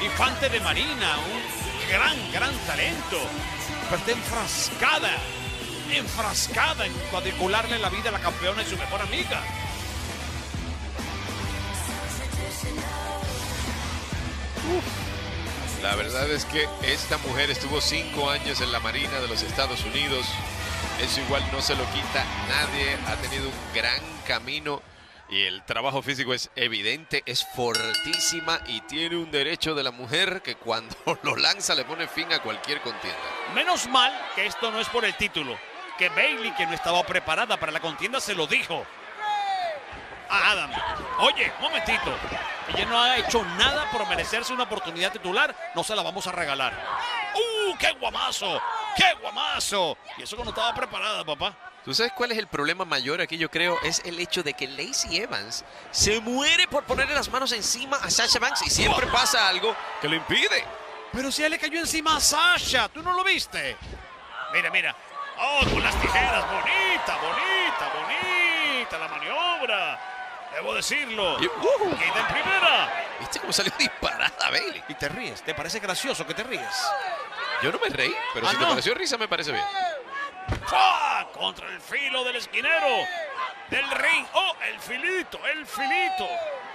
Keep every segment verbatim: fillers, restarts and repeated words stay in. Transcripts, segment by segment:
infante de marina, un gran, gran talento. Pero está enfrascada, enfrascada en cuadricularle la vida a la campeona y su mejor amiga. Uf. La verdad es que esta mujer estuvo cinco años en la Marina de los Estados Unidos. Eso igual no se lo quita nadie. Ha tenido un gran camino y el trabajo físico es evidente. Es fortísima y tiene un derecho de la mujer que cuando lo lanza le pone fin a cualquier contienda. Menos mal que esto no es por el título. Que Bayley, que no estaba preparada para la contienda, se lo dijo a Adam. Oye, un momentito. Ella no ha hecho nada por merecerse una oportunidad titular. No se la vamos a regalar. ¡Uh, qué guamazo! ¡Qué guamazo! Y eso que no estaba preparada, papá. ¿Tú sabes cuál es el problema mayor aquí, yo creo? Es el hecho de que Lacey Evans se muere por ponerle las manos encima a Sasha Banks y siempre pasa algo que lo impide. Pero si él le cayó encima a Sasha, ¿tú no lo viste? Mira, mira. ¡Oh, con las tijeras! ¡Bonita, bonita, bonita la maniobra! Debo decirlo. Y, uh, Queda en primera. ¿Viste cómo salió disparada, Bayley? Y te ríes. ¿Te parece gracioso que te ríes? Yo no me reí, pero Ah, si no. te pareció risa me parece bien. ¡Fua! Contra el filo del esquinero del ring. ¡Oh, el filito, el filito!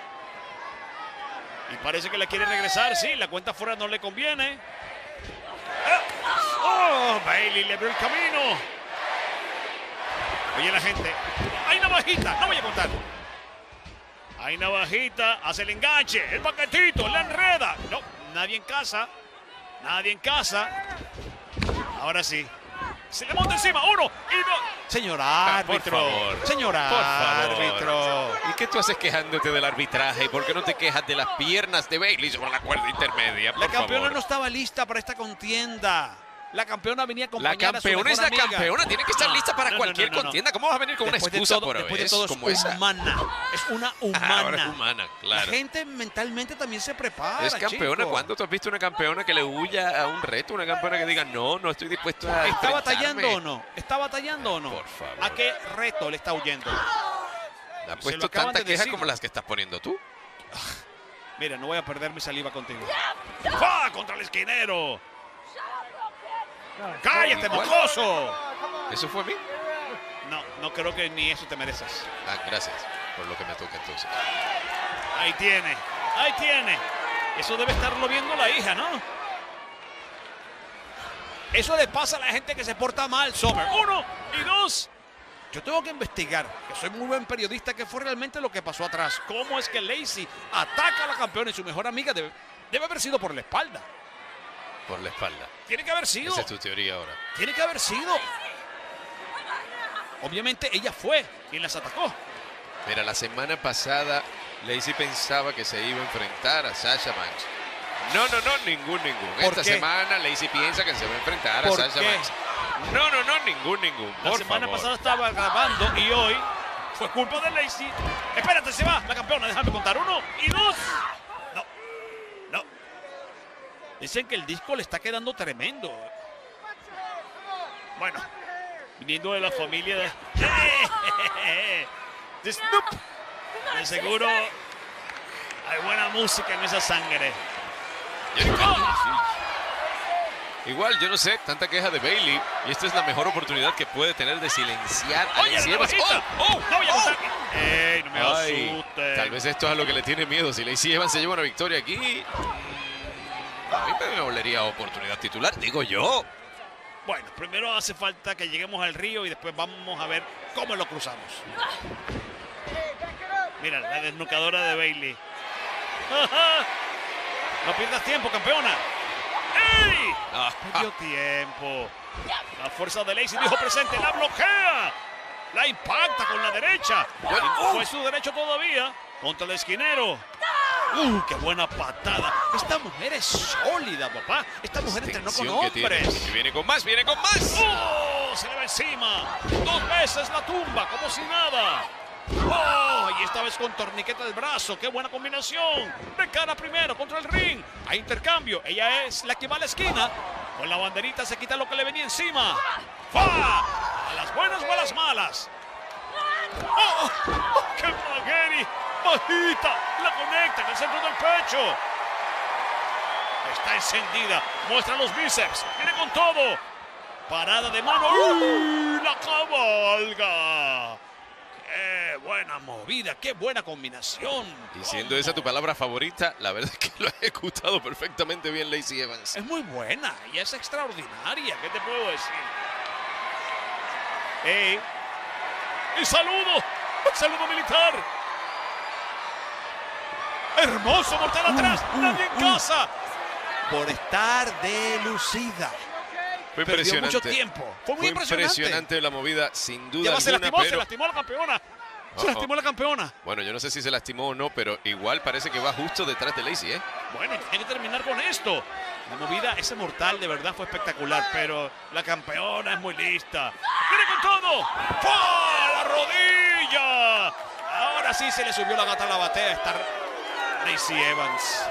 Y parece que la quiere regresar. Sí, la cuenta fuera no le conviene. ¡Oh! Bayley le abrió el camino. Oye, la gente. ¡Hay navajita! No voy a contar. Hay navajita. Hace el enganche. El paquetito. La enreda. No, nadie en casa. Nadie en casa. Ahora sí. Se le monta encima. Uno y dos. Señor árbitro. Ah, por favor. Señor Por favor. árbitro. ¿Y qué tú haces quejándote del arbitraje? ¿Por qué no te quejas de las piernas de Bayley sobre la cuerda intermedia? Por La campeona favor. no estaba lista para esta contienda. La campeona venía La acompañada a su campeona es mejor la amiga. campeona, tiene que estar No, lista para no, no, cualquier no, no, no. contienda. ¿Cómo vas a venir con Después una de excusa todo, por después de vez todo es como esa? humana. Es una humana. Ahora es humana, claro. La gente mentalmente también se prepara, Es campeona. chico. ¿Cuándo tú has visto una campeona que le huya a un reto? Una campeona que diga, no, no estoy dispuesto a ¿Está enfrentarme? batallando o no? ¿Está batallando o no? Por favor. ¿A qué reto le está huyendo? Ha Se lo puesto acaban tantas de quejas decir. como las que estás poniendo tú. Mira, no voy a perder mi saliva contigo. ¡Fua! Contra el esquinero. ¡Cállate, mocoso! ¿Eso fue a mí? No, no creo que ni eso te mereces. Ah, gracias por lo que me toca entonces. Ahí tiene, ahí tiene. Eso debe estarlo viendo la hija, ¿no? Eso le pasa a la gente que se porta mal, Summer. Uno y dos. Yo tengo que investigar, que soy muy buen periodista, qué fue realmente lo que pasó atrás. ¿Cómo es que Lacey ataca a la campeona y su mejor amiga debe, debe haber sido por la espalda? Por la espalda. Tiene que haber sido. Esa es tu teoría ahora. Tiene que haber sido. Obviamente ella fue quien las atacó. Mira, la semana pasada Lacey pensaba que se iba a enfrentar a Sasha Banks. No, no, no, ningún, ningún. ¿Por Esta qué? semana Lacey piensa que se va a enfrentar a ¿Por Sasha qué? Banks. No, no, no, ningún, ningún. La Por semana favor. pasada estaba grabando y hoy fue culpa de Lacey. Espérate, se va la campeona, déjame contar. Uno y dos. No, no. Dicen que el disco le está quedando tremendo. Bueno, viniendo de la familia de, de Snoop, de seguro hay buena música en esa sangre. Igual, yo no sé, tanta queja de Bayley y esta es la mejor oportunidad que puede tener de silenciar a Oye, Lacey la Evans. navajita. ¡Oh! ¡Oh! No voy a ¡Oh! contar. ¡Ey, no me Ay, asustes! tal vez esto es a lo que le tiene miedo. Si Lacey Evans se lleva una victoria aquí, a mí me olería oportunidad titular, digo yo. Bueno, primero hace falta que lleguemos al río y después vamos a ver cómo lo cruzamos. Mira, la desnucadora de Bayley. No pierdas tiempo, campeona. ¡Ey! Ah, Perdió tiempo. La fuerza de Lacey dijo presente, la bloquea. La impacta con la derecha. Y fue su derecho todavía contra el esquinero. ¡Uh, qué buena patada! Esta mujer es sólida, papá. Esta mujer entrenó con extensión que tiene. hombres. Y viene con más, viene con más. ¡Oh! Se le va encima. Dos veces la tumba, como si nada. ¡Oh! Y esta vez con torniquete del brazo. ¡Qué buena combinación! De cara primero contra el ring. Hay intercambio. Ella es la que va a la esquina. Con la banderita se quita lo que le venía encima. ¡Fa! ¿A las buenas o a las malas? ¡Oh! ¡Oh! ¡Qué magueri! ¡Bajita! La conecta en el centro del pecho. Está encendida. Muestra los bíceps. Viene con todo. Parada de mano. ¡Uy! La cabalga. ¡Qué buena movida! ¡Qué buena combinación! Y siendo esa tu palabra favorita, la verdad es que lo ha ejecutado perfectamente bien Lacey Evans. Es muy buena y es extraordinaria. ¿Qué te puedo decir? ¡Ey! ¡Y saludo! ¡Saludo militar! ¡Hermoso mortal atrás! Uh, uh, ¡Nadie en uh. casa! Por estar delucida. Fue Perdió impresionante. mucho tiempo. Fue muy Fue impresionante. impresionante la movida, sin duda Ya va, se alguna, lastimó, pero... se lastimó la campeona. Se Oh, lastimó oh. la campeona. Bueno, yo no sé si se lastimó o no, pero igual parece que va justo detrás de Lacey, ¿eh? Bueno, tiene que terminar con esto. La movida, ese mortal de verdad fue espectacular, pero la campeona es muy lista. ¡Viene con todo! ¡Fua! ¡La rodilla! Ahora sí se le subió la gata a la batea a estar Lacey Evans.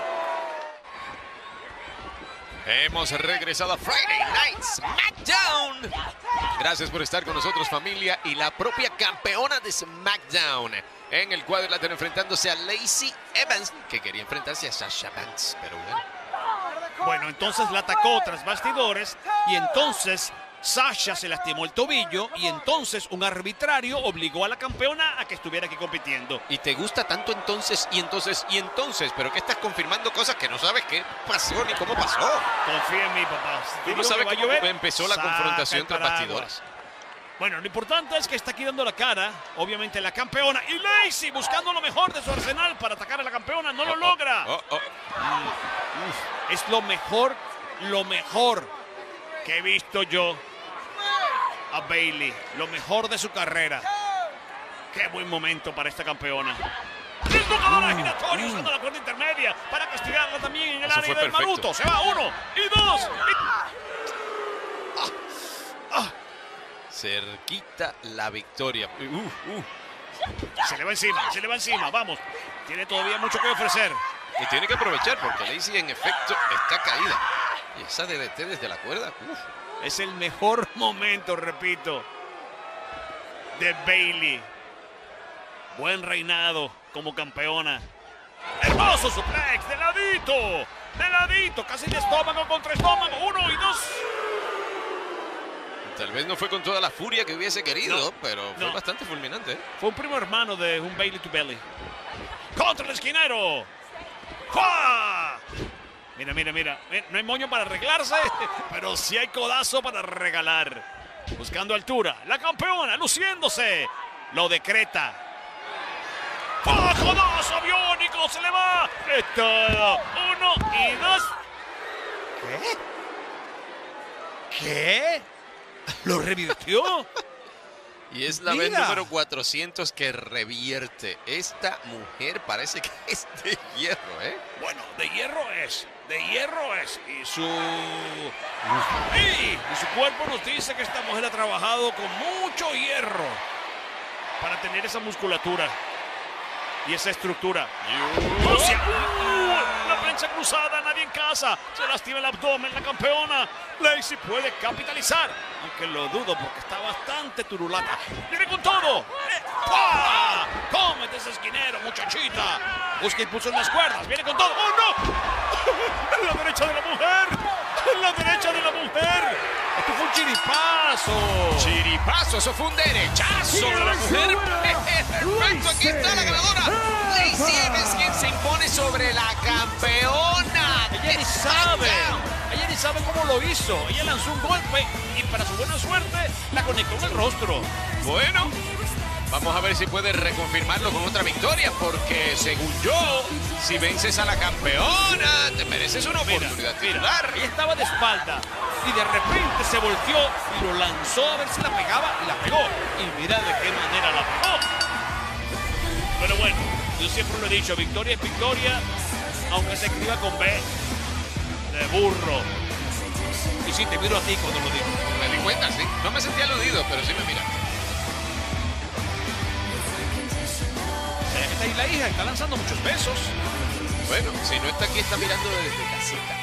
Hemos regresado a Friday Night SmackDown. Gracias por estar con nosotros, familia. Y la propia campeona de SmackDown en el cuadrilátero enfrentándose a Lacey Evans, que quería enfrentarse a Sasha Banks, pero bueno. Bueno, entonces la atacó tras bastidores y entonces Sasha se lastimó el tobillo y entonces un arbitrario obligó a la campeona a que estuviera aquí compitiendo. Y te gusta tanto entonces y entonces y entonces, pero que estás confirmando cosas que no sabes qué pasó ni cómo pasó. Confía en mí, papá. Tú no sabes cómo empezó la confrontación tras bastidores. Bueno, lo importante es que está aquí dando la cara, obviamente la campeona, y Lacey buscando lo mejor de su arsenal para atacar a la campeona, no lo Oh, logra. oh, oh. Mm, uf, es lo mejor, lo mejor que he visto yo a Bayley, lo mejor de su carrera. Qué buen momento para esta campeona. El tocador giratorio mm. usando la cuerda intermedia para castigarla también en el Eso área fue del perfecto. Maruto. Se va uno y dos. Y... Ah, ah. Cerquita la victoria. Uh, uh. Se le va encima, se le va encima, vamos. Tiene todavía mucho que ofrecer. Y tiene que aprovechar porque Lacey en efecto está caída. Y esa D D T desde la cuerda. Uf. Es el mejor momento, repito, de Bayley. Buen reinado como campeona. Hermoso suplex, de ladito, de ladito, casi de estómago contra estómago. Uno y dos. Tal vez no fue con toda la furia que hubiese querido, No, pero fue no. bastante fulminante. ¿eh? Fue un primo hermano de un Bayley to Belly. Contra el esquinero. ¡Fua! Mira, mira, mira. No hay moño para arreglarse, pero sí hay codazo para regalar. Buscando altura. La campeona luciéndose. Lo decreta. ¡Fua! ¡Codazo aviónico! ¡Se le va! ¡Es todo! Uno y dos. ¿Qué? ¿Qué? ¿Lo revirtió? Y es la vez Mira. número cuatrocientos que revierte. Esta mujer parece que es de hierro, ¿eh? Bueno, de hierro es, de hierro es. Y su... ¡Ey! Y su cuerpo nos dice que esta mujer ha trabajado con mucho hierro para tener esa musculatura y esa estructura. ¡Rusia! ¡Uh! La plancha cruzada, nadie en casa. Se lastima el abdomen, la campeona. Lacey puede capitalizar, aunque lo dudo porque está bastante turulata. ¡Viene con todo! ¡Eh! ¡Pah! ¡Cómete ese esquinero, muchachita! Busca impulso en las cuerdas. ¡Viene con todo! ¡Oh, no! ¡En la derecha de la mujer! ¡En la derecha de la mujer! ¡Esto fue un chiripazo! ¡Chiripazo! ¡Eso fue un derechazo de la mujer! ¡Perfecto! ¡Aquí está la ganadora! Lacey Evans, quien se impone sobre la campeona. Ella ni sabe. Ella ni sabe cómo lo hizo. Ella lanzó un golpe y para su buena suerte la conectó en el rostro. Bueno, vamos a ver si puede reconfirmarlo con otra victoria, porque según yo, si vences a la campeona, te mereces una oportunidad titular. Ella estaba de espalda y de repente se volteó y lo lanzó a ver si la pegaba y la pegó. Y mira de qué manera la pegó. Pero bueno, yo siempre lo he dicho, victoria es victoria, aunque se escriba con B de burro. Y sí, te miro a ti cuando lo digo. Me di cuenta, sí. No me sentí aludido, pero sí me mira. Esta es la hija, está lanzando muchos besos. Bueno, si no está aquí, está mirando desde casita.